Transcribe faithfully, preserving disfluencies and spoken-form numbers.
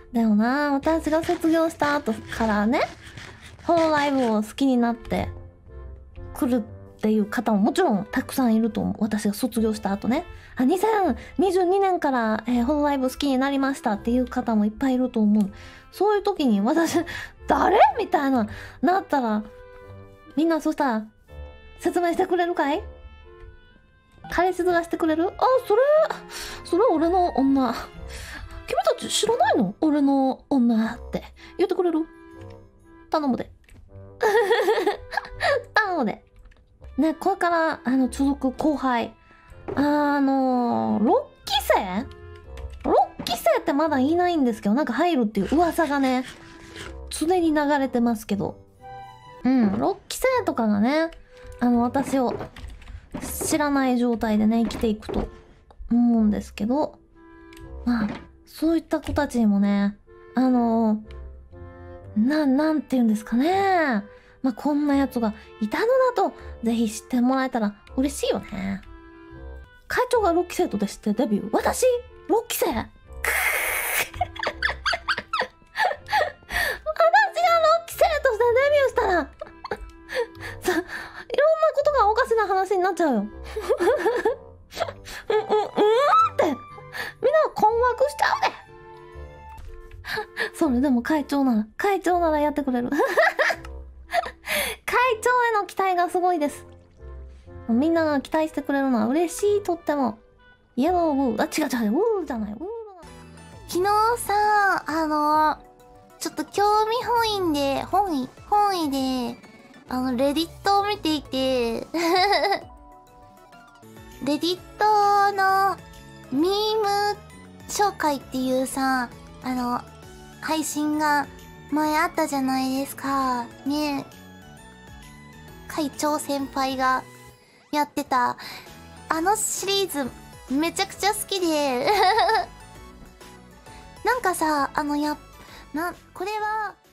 でもな、私が卒業した後からね、ホロライブを好きになってくるっていう方ももちろんたくさんいると思う。私が卒業した後ね。あ、にせんにじゅうにねんから、えー、ホロライブ好きになりましたっていう方もいっぱいいると思う。そういう時に私、誰みたいな、なったら、みんなそしたら、説明してくれるかい？彼氏面してくれる？あ、それ、それ俺の女。君たち知らないの？俺の女って言ってくれる？頼むで。頼むで。ね、これから、あの、続く後輩。あのー、ろっき生 ?ろっ 期生ってまだいないんですけど、なんか入るっていう噂がね、常に流れてますけど。うん、ろっき生とかがね、あの、私を知らない状態でね、生きていくと思うんですけど、まあ、そういった子たちにもね、あのー、な、なんて言うんですかね。まあ、こんなやつがいたのだと、ぜひ知ってもらえたら嬉しいよね。会長がろっき生とでしてデビュー。私 ?ろっ 期生私がろっき生としてデビューしたら、さ、いろんなことがおかしな話になっちゃうよ。うん、うん、うんって、みんな困惑しちゃうで。それでも会長なら、会長ならやってくれる。会長への期待がすごいです。みんなが期待してくれるのは嬉しい、とっても。イエローウー、あ、違う違う、ウーじゃない、ウー。 昨日さ、あの、ちょっと興味本位で、本位、本位で、あの、レディットを見ていて、レディットのミーム紹介っていうさ、あの、配信が前あったじゃないですか。ね。会長先輩がやってた、あのシリーズめちゃくちゃ好きで、なんかさ、あのや、な、これは、